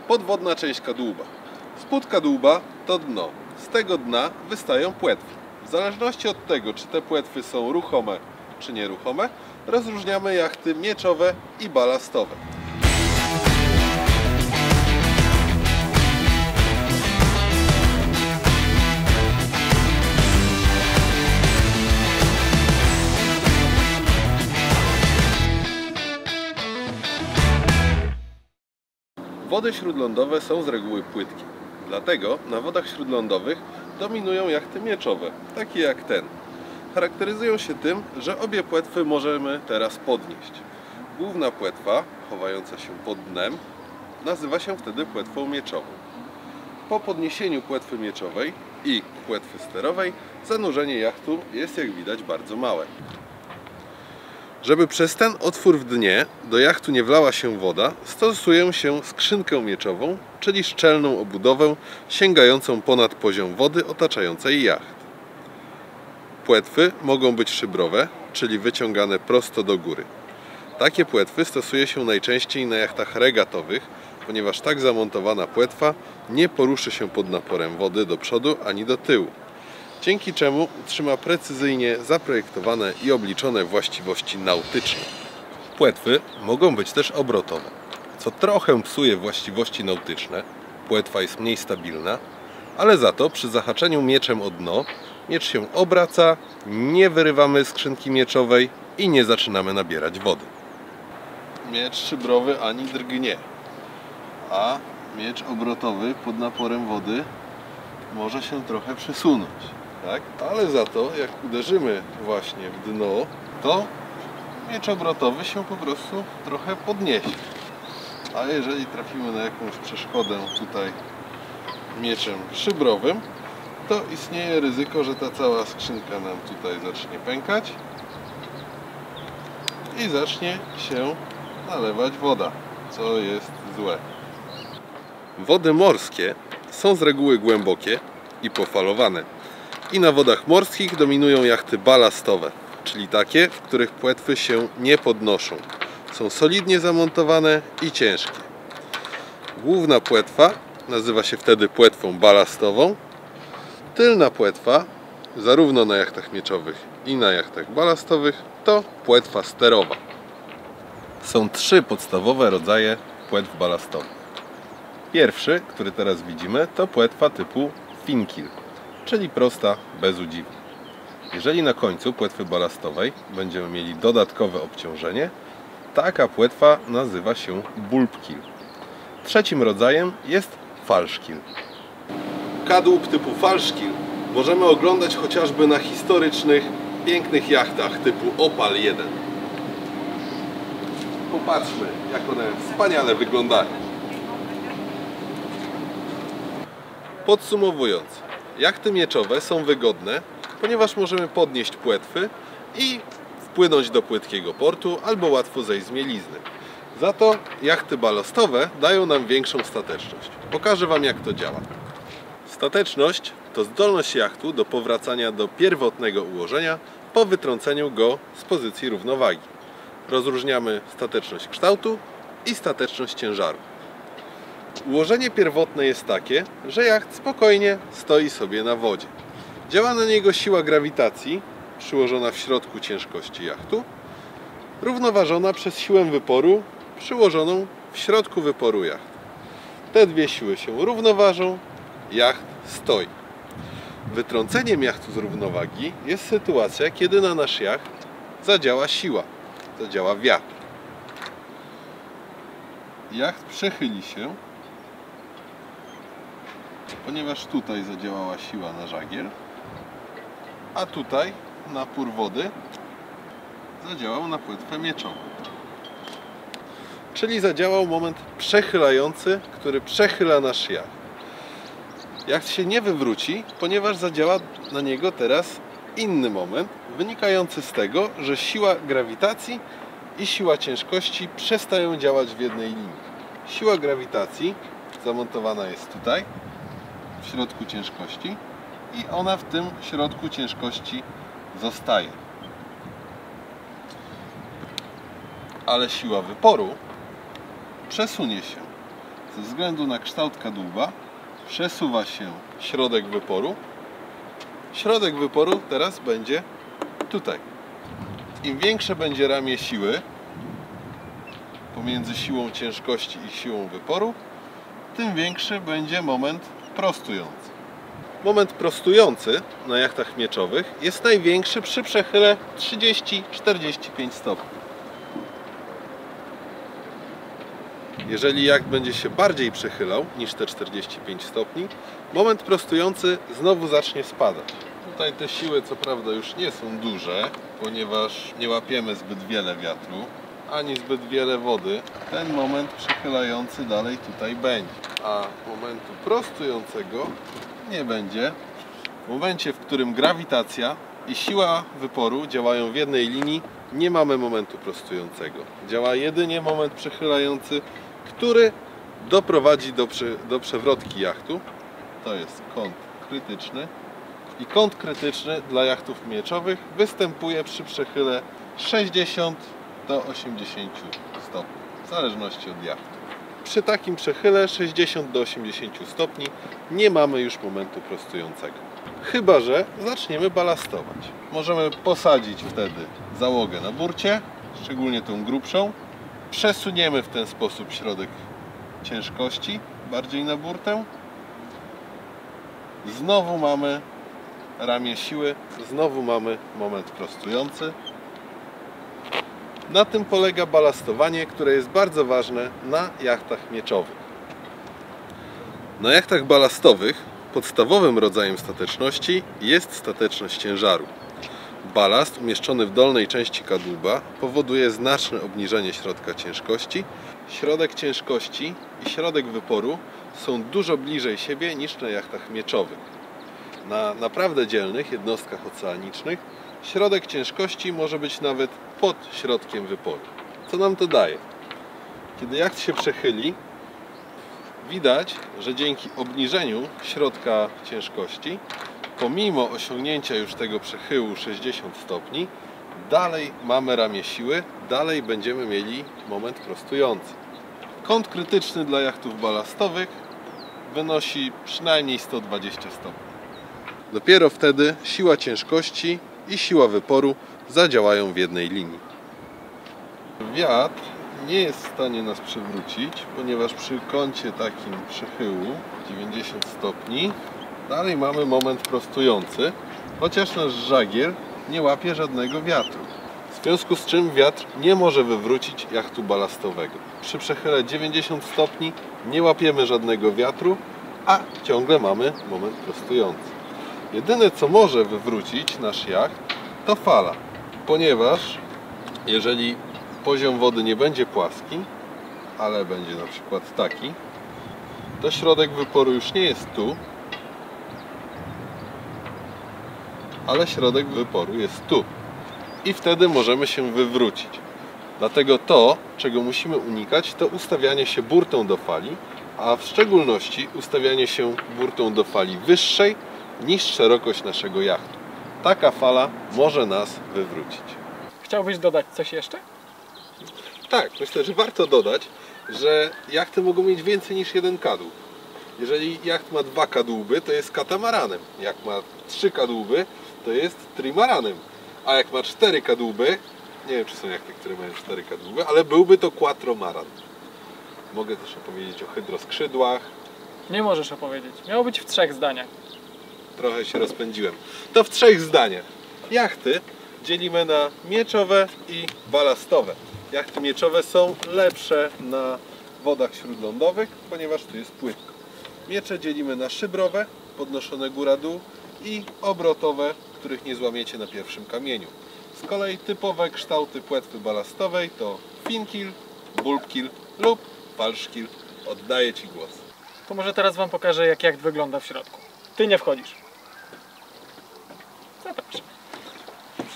Podwodna część kadłuba. Spód kadłuba to dno. Z tego dna wystają płetwy. W zależności od tego, czy te płetwy są ruchome, czy nieruchome, rozróżniamy jachty mieczowe i balastowe. Wody śródlądowe są z reguły płytkie. Dlatego na wodach śródlądowych dominują jachty mieczowe, takie jak ten. Charakteryzują się tym, że obie płetwy możemy teraz podnieść. Główna płetwa, chowająca się pod dnem, nazywa się wtedy płetwą mieczową. Po podniesieniu płetwy mieczowej i płetwy sterowej zanurzenie jachtu jest, jak widać, bardzo małe. Żeby przez ten otwór w dnie do jachtu nie wlała się woda, stosuje się skrzynkę mieczową, czyli szczelną obudowę sięgającą ponad poziom wody otaczającej jacht. Płetwy mogą być szybrowe, czyli wyciągane prosto do góry. Takie płetwy stosuje się najczęściej na jachtach regatowych, ponieważ tak zamontowana płetwa nie poruszy się pod naporem wody do przodu ani do tyłu, dzięki czemu utrzyma precyzyjnie zaprojektowane i obliczone właściwości nautyczne. Płetwy mogą być też obrotowe, co trochę psuje właściwości nautyczne. Płetwa jest mniej stabilna, ale za to przy zahaczeniu mieczem o dno miecz się obraca, nie wyrywamy skrzynki mieczowej i nie zaczynamy nabierać wody. Miecz szybrowy ani drgnie, a miecz obrotowy pod naporem wody może się trochę przesunąć. Tak? Ale za to, jak uderzymy właśnie w dno, to miecz obrotowy się po prostu trochę podniesie. A jeżeli trafimy na jakąś przeszkodę tutaj mieczem szybrowym, to istnieje ryzyko, że ta cała skrzynka nam tutaj zacznie pękać i zacznie się nalewać woda, co jest złe. Wody morskie są z reguły głębokie i pofalowane. I na wodach morskich dominują jachty balastowe, czyli takie, w których płetwy się nie podnoszą. Są solidnie zamontowane i ciężkie. Główna płetwa nazywa się wtedy płetwą balastową. Tylna płetwa, zarówno na jachtach mieczowych i na jachtach balastowych, to płetwa sterowa. Są trzy podstawowe rodzaje płetw balastowych. Pierwszy, który teraz widzimy, to płetwa typu Finkil, czyli prosta, bez udziwu. Jeżeli na końcu płetwy balastowej będziemy mieli dodatkowe obciążenie, taka płetwa nazywa się Bulbkill. Trzecim rodzajem jest Falszkill. Kadłub typu Falszkill możemy oglądać chociażby na historycznych, pięknych jachtach typu Opal 1. Popatrzmy, jak one wspaniale wyglądają. Podsumowując, jachty mieczowe są wygodne, ponieważ możemy podnieść płetwy i wpłynąć do płytkiego portu albo łatwo zejść z mielizny. Za to jachty balastowe dają nam większą stateczność. Pokażę Wam, jak to działa. Stateczność to zdolność jachtu do powracania do pierwotnego ułożenia po wytrąceniu go z pozycji równowagi. Rozróżniamy stateczność kształtu i stateczność ciężaru. Ułożenie pierwotne jest takie, że jacht spokojnie stoi sobie na wodzie. Działa na niego siła grawitacji przyłożona w środku ciężkości jachtu, równoważona przez siłę wyporu przyłożoną w środku wyporu jachtu. Te dwie siły się równoważą, jacht stoi. Wytrąceniem jachtu z równowagi jest sytuacja, kiedy na nasz jacht zadziała siła, zadziała wiatr. Jacht przechyli się, ponieważ tutaj zadziałała siła na żagiel, a tutaj napór wody zadziałał na płetwę mieczową. Czyli zadziałał moment przechylający, który przechyla nasz jacht. Jacht się nie wywróci, ponieważ zadziała na niego teraz inny moment, wynikający z tego, że siła grawitacji i siła ciężkości przestają działać w jednej linii. Siła grawitacji zamontowana jest tutaj, w środku ciężkości, i ona w tym środku ciężkości zostaje. Ale siła wyporu przesunie się ze względu na kształt kadłuba przesuwa się środek wyporu. Środek wyporu teraz będzie tutaj. Im większe będzie ramię siły pomiędzy siłą ciężkości i siłą wyporu, tym większy będzie moment prostujący. Moment prostujący na jachtach mieczowych jest największy przy przechyle 30-45 stopni. Jeżeli jacht będzie się bardziej przechylał niż te 45 stopni, moment prostujący znowu zacznie spadać. Tutaj te siły co prawda już nie są duże, ponieważ nie łapiemy zbyt wiele wiatru, ani zbyt wiele wody. Ten moment przechylający dalej tutaj będzie, a momentu prostującego nie będzie. W momencie, w którym grawitacja i siła wyporu działają w jednej linii, nie mamy momentu prostującego. Działa jedynie moment przechylający, który doprowadzi do przewrotki jachtu. To jest kąt krytyczny. I kąt krytyczny dla jachtów mieczowych występuje przy przechyle 60 do 80 stopni, w zależności od jachtu. Przy takim przechyle 60 do 80 stopni nie mamy już momentu prostującego. Chyba że zaczniemy balastować. Możemy posadzić wtedy załogę na burcie, szczególnie tą grubszą. Przesuniemy w ten sposób środek ciężkości bardziej na burtę. Znowu mamy ramię siły, znowu mamy moment prostujący. Na tym polega balastowanie, które jest bardzo ważne na jachtach mieczowych. Na jachtach balastowych podstawowym rodzajem stateczności jest stateczność ciężaru. Balast umieszczony w dolnej części kadłuba powoduje znaczne obniżenie środka ciężkości. Środek ciężkości i środek wyporu są dużo bliżej siebie niż na jachtach mieczowych. Na naprawdę dzielnych jednostkach oceanicznych środek ciężkości może być nawet pod środkiem wyporu. Co nam to daje? Kiedy jacht się przechyli, widać, że dzięki obniżeniu środka ciężkości, pomimo osiągnięcia już tego przechyłu 60 stopni, dalej mamy ramię siły, dalej będziemy mieli moment prostujący. Kąt krytyczny dla jachtów balastowych wynosi przynajmniej 120 stopni. Dopiero wtedy siła ciężkości i siła wyporu zadziałają w jednej linii. Wiatr nie jest w stanie nas przewrócić, ponieważ przy kącie takim przechyłu 90 stopni dalej mamy moment prostujący, chociaż nasz żagiel nie łapie żadnego wiatru. W związku z czym wiatr nie może wywrócić jachtu balastowego. Przy przechyle 90 stopni nie łapiemy żadnego wiatru, a ciągle mamy moment prostujący. Jedyne co może wywrócić nasz jacht to fala, ponieważ jeżeli poziom wody nie będzie płaski, ale będzie na przykład taki, to środek wyporu już nie jest tu, ale środek wyporu jest tu. I wtedy możemy się wywrócić. Dlatego to, czego musimy unikać, to ustawianie się burtą do fali, a w szczególności ustawianie się burtą do fali wyższej niż szerokość naszego jachtu. Taka fala może nas wywrócić. Chciałbyś dodać coś jeszcze? Tak, myślę, że warto dodać, że jachty mogą mieć więcej niż jeden kadłub. Jeżeli jacht ma 2 kadłuby, to jest katamaranem. Jak ma 3 kadłuby, to jest trimaranem. A jak ma 4 kadłuby, nie wiem czy są jachty, które mają 4 kadłuby, ale byłby to quattromaran. Mogę też opowiedzieć o hydroskrzydłach. Nie możesz opowiedzieć. Miało być w 3 zdaniach. Trochę się rozpędziłem. To w 3 zdaniach. Jachty dzielimy na mieczowe i balastowe. Jachty mieczowe są lepsze na wodach śródlądowych, ponieważ tu jest płytko. Miecze dzielimy na szybrowe, podnoszone góra-dół, i obrotowe, których nie złamiecie na pierwszym kamieniu. Z kolei typowe kształty płetwy balastowej to finkill, bulbkill lub falszkill. Oddaję Ci głos. To może teraz Wam pokażę, jak jacht wygląda w środku. Ty nie wchodzisz. Zapraszam.